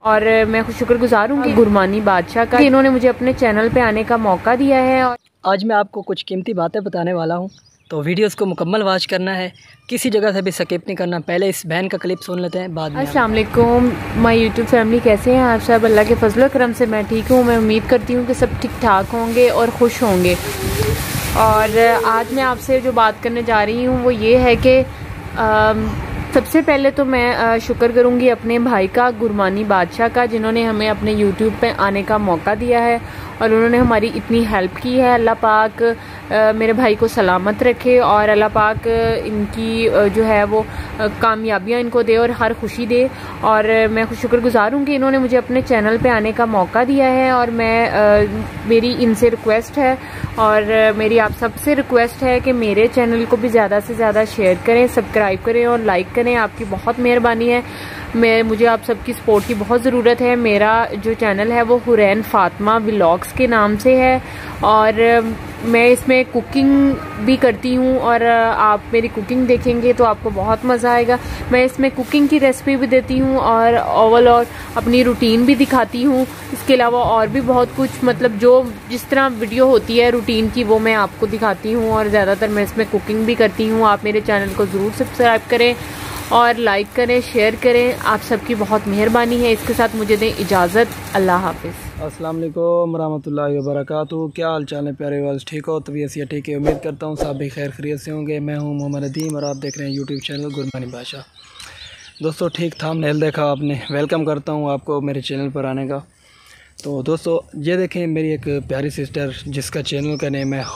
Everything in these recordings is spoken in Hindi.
और मैं शुक्रगुजार हूँ कि गुरमानी बादशाह का, इन्होंने मुझे अपने चैनल पे आने का मौका दिया है। और आज मैं आपको कुछ कीमती बातें बताने वाला हूँ, तो वीडियोस को मुकम्मल वॉच करना है, किसी जगह से भी स्किप नहीं करना। पहले इस बहन का क्लिप सुन लेते हैं, बाद में। अस्सलाम वालेकुम माय यूट्यूब फैमिली, कैसे हैं आप सब? अल्लाह के फजल करम से मैं ठीक हूँ। मैं उम्मीद करती हूँ कि सब ठीक ठाक होंगे और खुश होंगे। और आज मैं आपसे जो बात करने जा रही हूँ वो ये है कि सबसे पहले तो मैं शुक्र करूँगी अपने भाई का, गुरमानी बादशाह का, जिन्होंने हमें अपने यूट्यूब पे आने का मौका दिया है और उन्होंने हमारी इतनी हेल्प की है। अल्लाह पाक मेरे भाई को सलामत रखे और अल्लाह पाक इनकी जो है वो कामयाबियाँ इनको दे और हर खुशी दे। और मैं शुक्रगुजार हूँ कि इन्होंने मुझे अपने चैनल पे आने का मौका दिया है। और मैं मेरी इनसे रिक्वेस्ट है और मेरी आप सबसे रिक्वेस्ट है कि मेरे चैनल को भी ज़्यादा से ज़्यादा शेयर करें, सब्सक्राइब करें और लाइक करें। आपकी बहुत मेहरबानी है। मुझे आप सबकी सपोर्ट की बहुत ज़रूरत है। मेरा जो चैनल है वो हुरैन फातिमा व्लॉग्स के नाम से है और मैं इसमें कुकिंग भी करती हूँ और आप मेरी कुकिंग देखेंगे तो आपको बहुत मज़ा आएगा। मैं इसमें कुकिंग की रेसिपी भी देती हूँ और ओवल और अपनी रूटीन भी दिखाती हूँ। इसके अलावा और भी बहुत कुछ, मतलब जो जिस तरह वीडियो होती है रूटीन की वो मैं आपको दिखाती हूँ और ज़्यादातर मैं इसमें कुकिंग भी करती हूँ। आप मेरे चैनल को ज़रूर सब्सक्राइब करें और लाइक करें, शेयर करें। आप सबकी बहुत मेहरबानी है। इसके साथ मुझे दें इजाज़त। अल्लाह हाफिज़। अस्सलाम वालेकुम रहमतुल्लाहि व बरकातुहू। क्या हाल चाल है प्यारे वाल? ठीक हो? तबीयत से ठीक है? उम्मीद करता हूँ सब भी खैर खैरियत से होंगे। मैं हूँ मोहम्मद अदीम और आप देख रहे हैं यूट्यूब चैनल गुरमानी बादशाह। दोस्तों ठीक थंबनेल देखा आपने, वेलकम करता हूँ आपको मेरे चैनल पर आने का। तो दोस्तों ये देखें, मेरी एक प्यारी सिस्टर जिसका चैनल का नेम है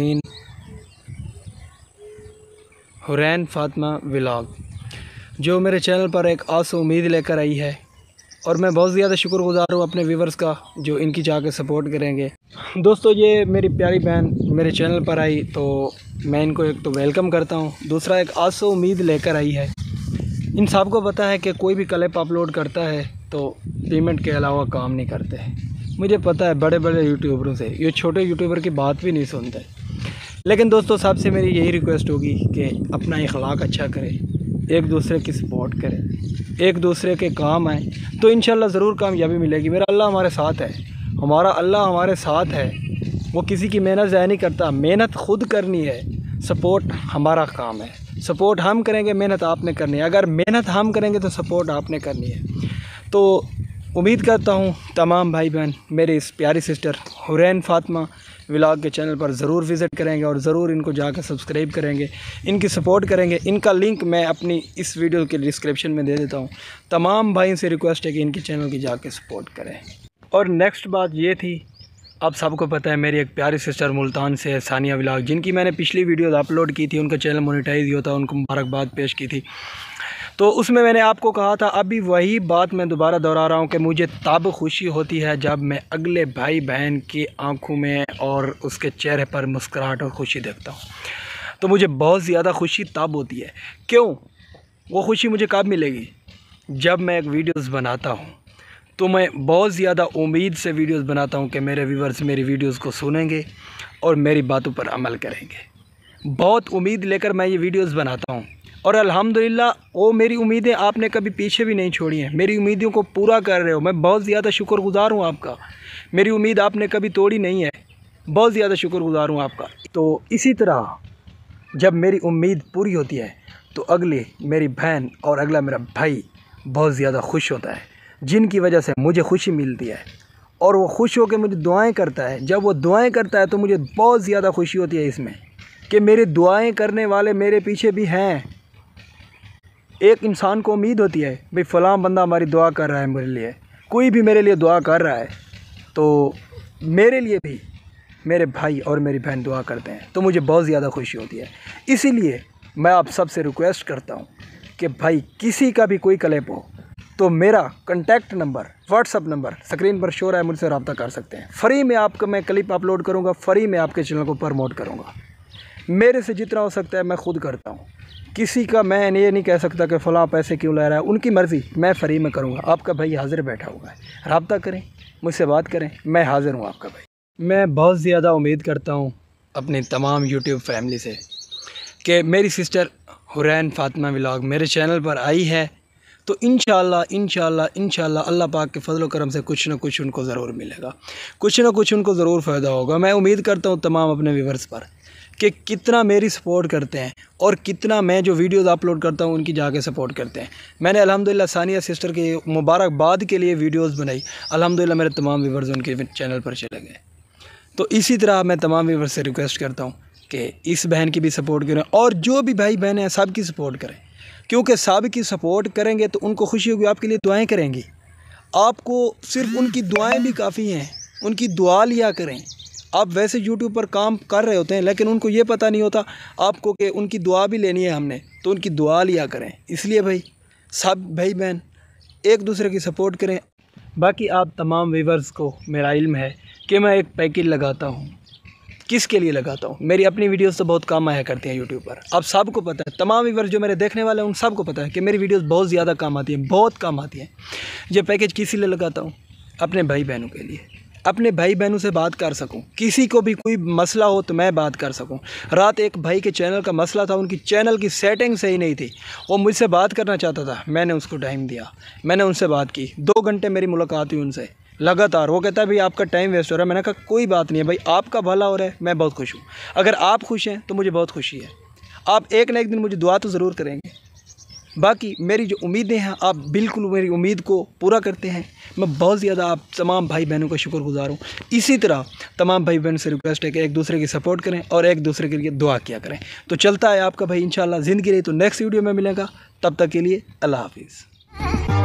हुरैन फातिमा व्लॉग, जो मेरे चैनल पर एक आस उम्मीद लेकर आई है। और मैं बहुत ज़्यादा शुक्रगुजार हूँ अपने व्यूवर्स का जो इनकी जाके सपोर्ट करेंगे। दोस्तों ये मेरी प्यारी बहन मेरे चैनल पर आई तो मैं इनको एक तो वेलकम करता हूँ, दूसरा एक आस उम्मीद लेकर आई है। इन सबको पता है कि कोई भी क्लिप अपलोड करता है तो पेमेंट के अलावा काम नहीं करते। मुझे पता है बड़े बड़े यूट्यूबरों से ये छोटे यूट्यूबर की बात भी नहीं सुनते। लेकिन दोस्तों सबसे मेरी यही रिक्वेस्ट होगी कि अपना इखलाक अच्छा करें, एक दूसरे की सपोर्ट करें, एक दूसरे के काम आए तो इंशाल्लाह ज़रूर कामयाबी मिलेगी। मेरा अल्लाह हमारे साथ है, हमारा अल्लाह हमारे साथ है। वो किसी की मेहनत ज़ाया नहीं करता, मेहनत खुद करनी है, सपोर्ट हमारा काम है। सपोर्ट हम करेंगे, मेहनत आपने करनी है। अगर मेहनत हम करेंगे तो सपोर्ट आपने करनी है। तो उम्मीद करता हूँ तमाम भाई बहन मेरी इस प्यारी सिस्टर हुरैन फातिमा व्लॉग के चैनल पर ज़रूर विज़िट करेंगे और ज़रूर इनको जाकर सब्सक्राइब करेंगे, इनकी सपोर्ट करेंगे। इनका लिंक मैं अपनी इस वीडियो के डिस्क्रिप्शन में दे देता हूँ। तमाम भाई से रिक्वेस्ट है कि इनके चैनल की जाके सपोर्ट करें। और नेक्स्ट बात ये थी, आप सबको पता है मेरी एक प्यारी सिस्टर मुल्तान से है सानिया व्लॉग, जिनकी मैंने पिछली वीडियो अपलोड की थी, उनका चैनल मोनेटाइज होता, उनको मुबारकबाद पेश की थी। तो उसमें मैंने आपको कहा था, अभी वही बात मैं दोबारा दोहरा रहा हूँ कि मुझे तब खुशी होती है जब मैं अगले भाई बहन की आंखों में और उसके चेहरे पर मुस्कुराहट और खुशी देखता हूँ। तो मुझे बहुत ज़्यादा खुशी तब होती है। क्यों? वो खुशी मुझे कब मिलेगी? जब मैं एक वीडियोज़ बनाता हूँ तो मैं बहुत ज़्यादा उम्मीद से वीडियोज़ बनाता हूँ कि मेरे व्यूवर्स मेरी वीडियोज़ को सुनेंगे और मेरी बातों पर अमल करेंगे। बहुत उम्मीद लेकर मैं ये वीडियोज़ बनाता हूँ और अल्हम्दुलिल्लाह वो मेरी उम्मीदें आपने कभी पीछे भी नहीं छोड़ी हैं, मेरी उम्मीदों को पूरा कर रहे हो। मैं बहुत ज़्यादा शुक्रगुजार हूँ आपका, मेरी उम्मीद आपने कभी तोड़ी नहीं है, बहुत ज़्यादा शुक्रगुजार हूँ आपका। तो इसी तरह जब मेरी उम्मीद पूरी होती है तो अगली मेरी बहन और अगला मेरा भाई बहुत ज़्यादा खुश होता है, जिनकी वजह से मुझे खुशी मिलती है और वो खुश होकर मुझे दुआएँ करता है। जब वो दुआएँ करता है तो मुझे बहुत ज़्यादा खुशी होती है इसमें कि मेरी दुआएँ करने वाले मेरे पीछे भी हैं। एक इंसान को उम्मीद होती है भाई फ़लाँ बंदा हमारी दुआ कर रहा है मेरे लिए, कोई भी मेरे लिए दुआ कर रहा है तो मेरे लिए भी मेरे भाई और मेरी बहन दुआ करते हैं, तो मुझे बहुत ज़्यादा खुशी होती है। इसीलिए मैं आप सबसे रिक्वेस्ट करता हूँ कि भाई किसी का भी कोई क्लिप हो तो मेरा contact number, WhatsApp number screen पर शो रहा है, मुझसे रब्ता कर सकते हैं। फ्री में आपका मैं क्लिप अपलोड करूँगा, फ्री में आपके चैनल को प्रमोट करूँगा। मेरे से जितना हो सकता है मैं खुद करता हूँ। किसी का मैं ये नहीं कह सकता कि फ़लाँ पैसे क्यों ले रहा है, उनकी मर्ज़ी, मैं फ्री में करूँगा। आपका भाई हाज़िर बैठा हुआ है, रब्ता करें, मुझसे बात करें, मैं हाज़िर हूँ आपका भाई। मैं बहुत ज़्यादा उम्मीद करता हूँ अपनी तमाम यूट्यूब फैमिली से कि मेरी सिस्टर हुरैन फातिमा व्लॉग मेरे चैनल पर आई है तो इंशाअल्लाह अल्लाह पाक के फजल करम से कुछ ना कुछ उनको ज़रूर मिलेगा, कुछ ना कुछ उनको ज़रूर फ़ायदा होगा। मैं उम्मीद करता हूँ तमाम अपने व्यूअर्स पर कि कितना मेरी सपोर्ट करते हैं और कितना मैं जो वीडियोज़ अपलोड करता हूँ उनकी जाके सपोर्ट करते हैं। मैंने अल्हम्दुलिल्लाह सानिया सिस्टर के मुबारकबाद के लिए वीडियोज़ बनाई, अल्हम्दुलिल्लाह मेरे तमाम व्यूअर्स उनके चैनल पर चले गए। तो इसी तरह मैं तमाम व्यूअर्स से रिक्वेस्ट करता हूँ कि इस बहन की भी सपोर्ट करें और जो भी भाई बहन हैं सब की सपोर्ट करें, क्योंकि सब की सपोर्ट करेंगे तो उनको खुशी होगी, आपके लिए दुआएं करेंगी। आपको सिर्फ उनकी दुआएं भी काफ़ी हैं, उनकी दुआ लिया करें। आप वैसे यूट्यूब पर काम कर रहे होते हैं लेकिन उनको ये पता नहीं होता आपको कि उनकी दुआ भी लेनी है हमने, तो उनकी दुआ लिया करें। इसलिए भाई सब भाई बहन एक दूसरे की सपोर्ट करें। बाकी आप तमाम व्यूअर्स को मेरा इल्म है कि मैं एक पैकेज लगाता हूँ, किसके लिए लगाता हूँ। मेरी अपनी वीडियोस तो बहुत काम आया करती हैं यूट्यूब पर, अब सबको पता है, तमाम व्यूअर्स जो मेरे देखने वाले हैं उन सबको पता है कि मेरी वीडियोस बहुत ज़्यादा काम आती हैं, बहुत काम आती हैं। ये पैकेज किस लिए लगाता हूँ? अपने भाई बहनों के लिए, अपने भाई बहनों से बात कर सकूं, किसी को भी कोई मसला हो तो मैं बात कर सकूं। रात एक भाई के चैनल का मसला था, उनकी चैनल की सेटिंग सही नहीं थी, वो मुझसे बात करना चाहता था, मैंने उसको टाइम दिया, मैंने उनसे बात की, 2 घंटे मेरी मुलाकात हुई उनसे लगातार। वो कहता है भाई आपका टाइम वेस्ट हो रहा है। मैंने कहा कोई बात नहीं है भाई, आपका भला हो रहा है, मैं बहुत खुश हूँ। अगर आप खुश हैं तो मुझे बहुत खुशी है। आप एक ना एक दिन मुझे दुआ तो ज़रूर करेंगे। बाकी मेरी जो उम्मीदें हैं आप बिल्कुल मेरी उम्मीद को पूरा करते हैं। मैं बहुत ज़्यादा आप तमाम भाई बहनों का शुक्रगुज़ार हूँ। इसी तरह तमाम भाई बहन से रिक्वेस्ट है कि एक दूसरे की सपोर्ट करें और एक दूसरे के लिए दुआ किया करें। तो चलता है आपका भाई इंशाल्लाह ज़िंदगी रही तो नेक्स्ट वीडियो में मिलेगा, तब तक के लिए अल्लाह हाफिज़।